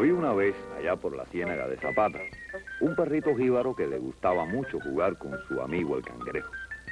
Había una vez, allá por la ciénaga de Zapata, un perrito jíbaro que le gustaba mucho jugar con su amigo el cangrejo.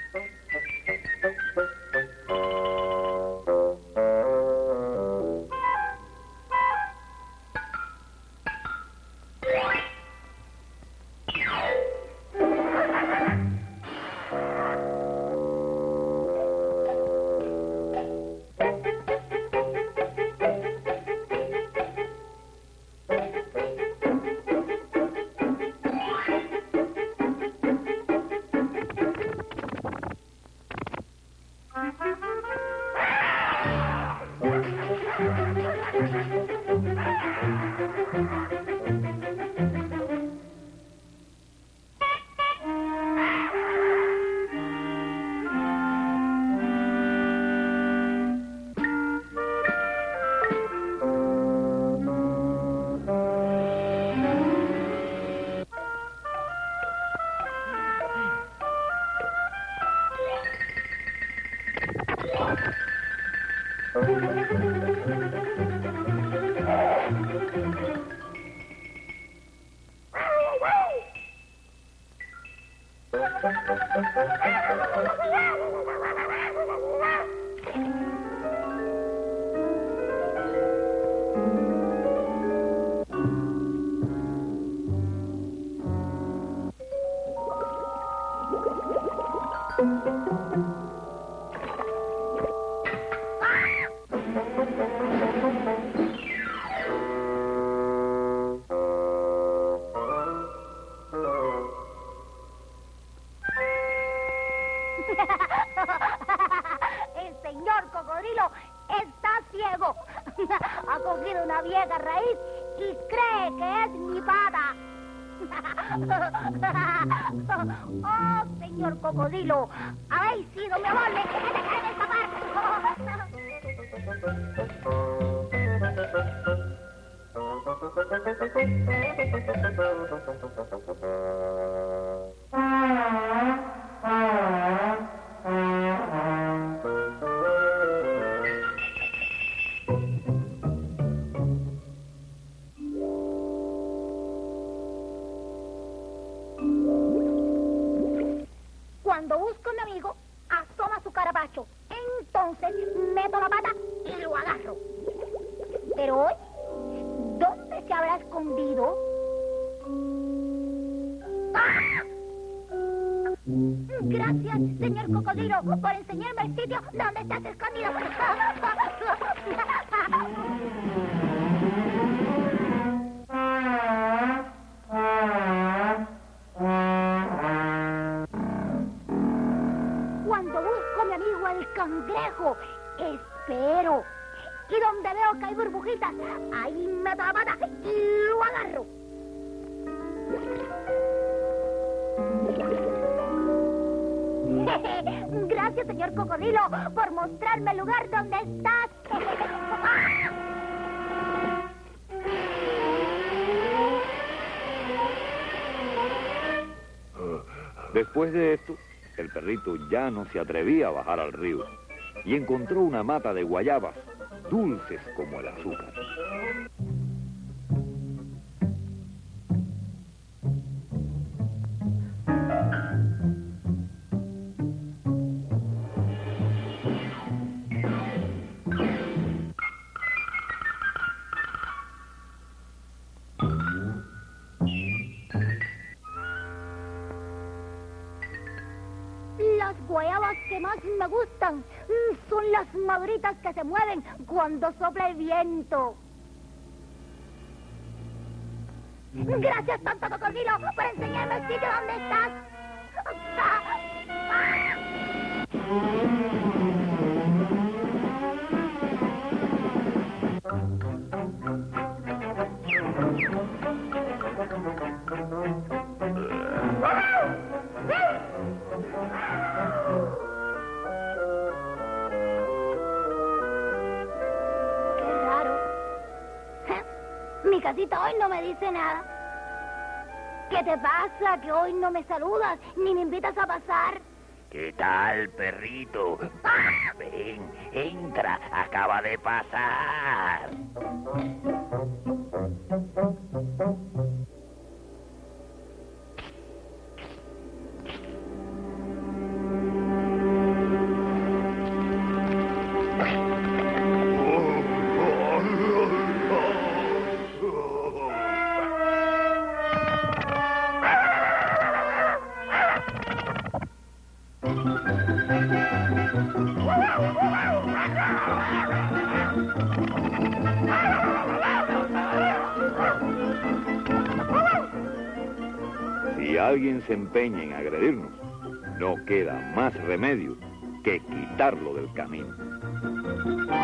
El señor cocodrilo está ciego. Ha cogido una vieja raíz y cree que es mi pata. Oh, señor cocodrilo, habéis sido mi amor, me quedé en esta Cuando busco a mi amigo, asoma su carapacho. Entonces meto la pata y lo agarro. Pero hoy, ¿dónde se habrá escondido? ¡Ah! Gracias, señor cocodrilo, por enseñarme el sitio donde estás escondido. Cuando busco a mi amigo el cangrejo, espero. Y donde veo que hay burbujitas, ahí meto la pata y lo agarro. Gracias, señor cocodrilo, por mostrarme el lugar donde estás. Después de esto, el perrito ya no se atrevía a bajar al río y encontró una mata de guayabas dulces como el azúcar. Las guayabas que más me gustan son las maduritas que se mueven cuando sopla el viento. Gracias, tonto cocodrilo, por enseñarme el sitio donde estás. Mi casita hoy no me dice nada. ¿Qué te pasa? Que hoy no me saludas ni me invitas a pasar. ¿Qué tal, perrito? ¡Ah! Ven, entra, acaba de pasar. Si alguien se empeña en agredirnos, no queda más remedio que quitarlo del camino.